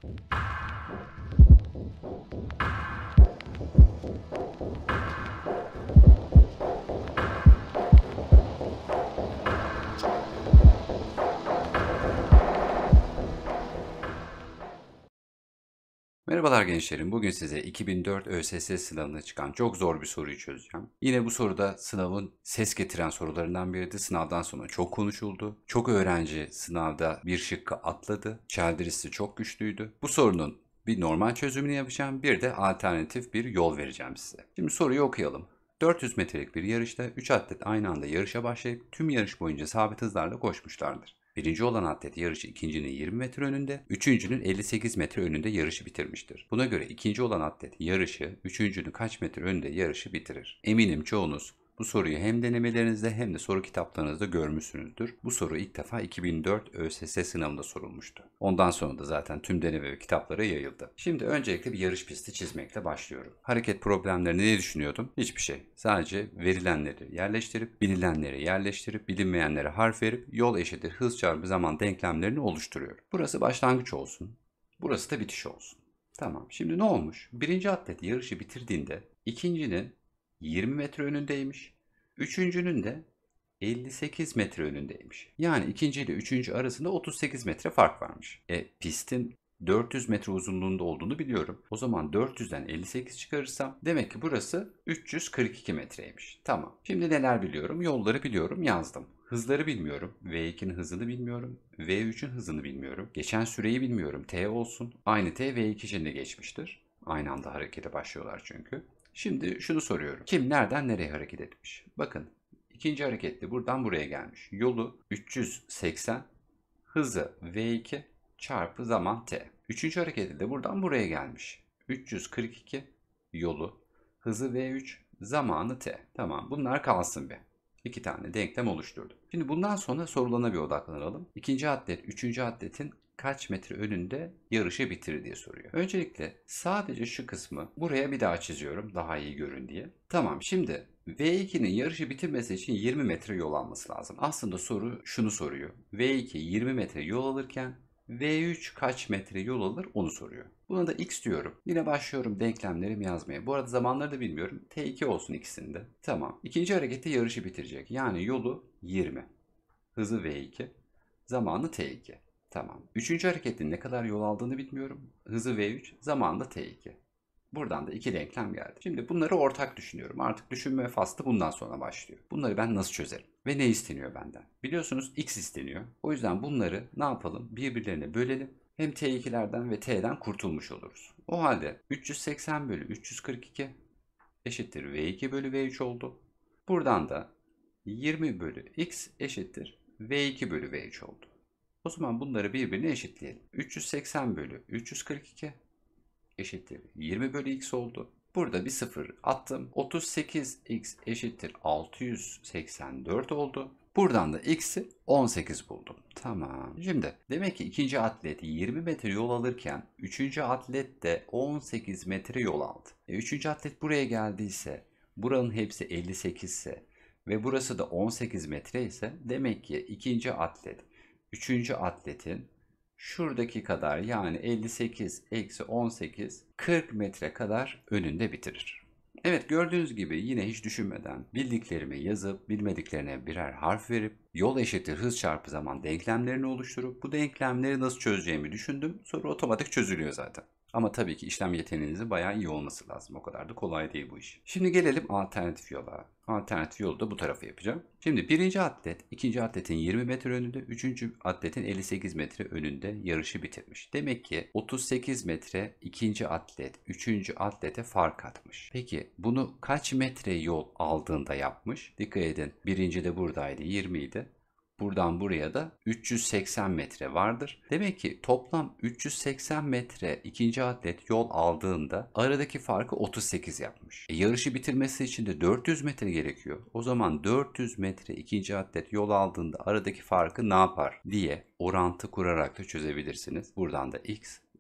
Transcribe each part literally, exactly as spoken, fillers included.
Merhabalar gençlerim. Bugün size iki bin dört ÖSS sınavına çıkan çok zor bir soruyu çözeceğim. Yine bu soruda sınavın ses getiren sorularından biriydi. Sınavdan sonra çok konuşuldu. Çok öğrenci sınavda bir şıkkı atladı. Çeldiristi çok güçlüydü. Bu sorunun bir normal çözümünü yapacağım. Bir de alternatif bir yol vereceğim size. Şimdi soruyu okuyalım. dört yüz metrelik bir yarışta üç atlet aynı anda yarışa başlayıp tüm yarış boyunca sabit hızlarla koşmuşlardır. Birinci olan atlet yarışı ikincinin yirmi metre önünde, üçüncünün elli sekiz metre önünde yarışı bitirmiştir. Buna göre ikinci olan atlet yarışı, üçüncünün kaç metre önünde yarışı bitirir? Eminim çoğunuz bu soruyu hem denemelerinizde hem de soru kitaplarınızda görmüşsünüzdür. Bu soru ilk defa iki bin dört ÖSS sınavında sorulmuştu. Ondan sonra da zaten tüm deneme ve kitaplara yayıldı. Şimdi öncelikle bir yarış pisti çizmekle başlıyorum. Hareket problemlerini ne düşünüyordum? Hiçbir şey. Sadece verilenleri yerleştirip, bilinenleri yerleştirip, bilinmeyenlere harf verip yol eşittir hız çarpı zaman denklemlerini oluşturuyorum. Burası başlangıç olsun. Burası da bitiş olsun. Tamam. Şimdi ne olmuş? Birinci atlet yarışı bitirdiğinde ikincinin yirmi metre önündeymiş. Üçüncünün de elli sekiz metre önündeymiş. Yani ikinci ile üçüncü arasında otuz sekiz metre fark varmış. E pistin dört yüz metre uzunluğunda olduğunu biliyorum. O zaman dört yüzden elli sekiz çıkarırsam demek ki burası üç yüz kırk iki metreymiş. Tamam. Şimdi neler biliyorum? Yolları biliyorum, yazdım. Hızları bilmiyorum. V ikinin hızını bilmiyorum. V üçün hızını bilmiyorum. Geçen süreyi bilmiyorum. T olsun. Aynı T V iki için de geçmiştir. Aynı anda harekete başlıyorlar çünkü. Şimdi şunu soruyorum. Kim nereden nereye hareket etmiş? Bakın ikinci hareketli buradan buraya gelmiş. Yolu üç yüz seksen, hızı V iki çarpı zaman T. Üçüncü hareketli de buradan buraya gelmiş. üç yüz kırk iki yolu, hızı V üç, zamanı T. Tamam, bunlar kalsın bir. İki tane denklem oluşturdum. Şimdi bundan sonra sorulana bir odaklanalım. İkinci atlet, üçüncü atletin kaç metre önünde yarışı bitirir diye soruyor. Öncelikle sadece şu kısmı buraya bir daha çiziyorum daha iyi görün diye. Tamam, şimdi V ikinin yarışı bitirmesi için yirmi metre yol alması lazım. Aslında soru şunu soruyor. V iki yirmi metre yol alırken V üç kaç metre yol alır onu soruyor. Buna da x diyorum. Yine başlıyorum denklemlerimi yazmaya. Bu arada zamanları da bilmiyorum. T iki olsun ikisinde. Tamam. İkinci harekette yarışı bitirecek. Yani yolu yirmi. Hızı V iki. Zamanı T iki. Tamam. Üçüncü hareketin ne kadar yol aldığını bilmiyorum. Hızı V üç, zamanı da T iki. Buradan da iki denklem geldi. Şimdi bunları ortak düşünüyorum. Artık düşünme faslı bundan sonra başlıyor. Bunları ben nasıl çözerim? Ve ne isteniyor benden? Biliyorsunuz x isteniyor. O yüzden bunları ne yapalım? Birbirlerine bölelim. Hem T ikilerden ve T'den kurtulmuş oluruz. O halde üç yüz seksen bölü üç yüz kırk iki eşittir V iki bölü V üç oldu. Buradan da yirmi bölü x eşittir V iki bölü V üç oldu. O zaman bunları birbirine eşitleyelim. üç yüz seksen bölü üç yüz kırk iki eşittir yirmi bölü x oldu. Burada bir sıfır attım. otuz sekiz x eşittir altı yüz seksen dört oldu. Buradan da x'i on sekiz buldum. Tamam. Şimdi demek ki ikinci atlet yirmi metre yol alırken üçüncü atlet de on sekiz metre yol aldı. E, üçüncü atlet buraya geldiyse buranın hepsi elli sekiz ise ve burası da on sekiz metre ise demek ki ikinci atlet üçüncü atletin şuradaki kadar yani elli sekiz eksi on sekiz kırk metre kadar önünde bitirir. Evet, gördüğünüz gibi yine hiç düşünmeden bildiklerimi yazıp bilmediklerine birer harf verip yol eşittir hız çarpı zaman denklemlerini oluşturup bu denklemleri nasıl çözeceğimi düşündüm. Soru otomatik çözülüyor zaten. Ama tabii ki işlem yeteneğinizin bayağı iyi olması lazım. O kadar da kolay değil bu iş. Şimdi gelelim alternatif yola. Alternatif yolu da bu tarafa yapacağım. Şimdi birinci atlet, ikinci atletin yirmi metre önünde, üçüncü atletin elli sekiz metre önünde yarışı bitirmiş. Demek ki otuz sekiz metre ikinci atlet, üçüncü atlete fark atmış. Peki bunu kaç metre yol aldığında yapmış? Dikkat edin, birinci de buradaydı, yirmi idi. Buradan buraya da üç yüz seksen metre vardır. Demek ki toplam üç yüz seksen metre ikinci atlet yol aldığında aradaki farkı otuz sekiz yapmış. E, yarışı bitirmesi için de dört yüz metre gerekiyor. O zaman dört yüz metre ikinci atlet yol aldığında aradaki farkı ne yapar diye orantı kurarak da çözebilirsiniz. Buradan da x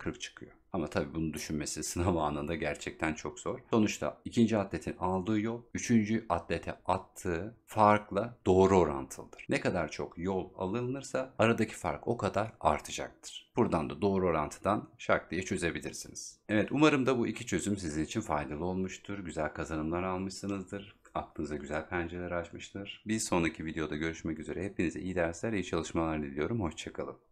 kırk çıkıyor. Ama tabii bunu düşünmesi sınav anında gerçekten çok zor. Sonuçta ikinci atletin aldığı yol, üçüncü atlete attığı farkla doğru orantılıdır. Ne kadar çok yol alınırsa aradaki fark o kadar artacaktır. Buradan da doğru orantıdan şak diye çözebilirsiniz. Evet, umarım da bu iki çözüm sizin için faydalı olmuştur. Güzel kazanımlar almışsınızdır. Aklınıza güzel pencereler açmıştır. Bir sonraki videoda görüşmek üzere. Hepinize iyi dersler, iyi çalışmalar diliyorum. Hoşça kalın.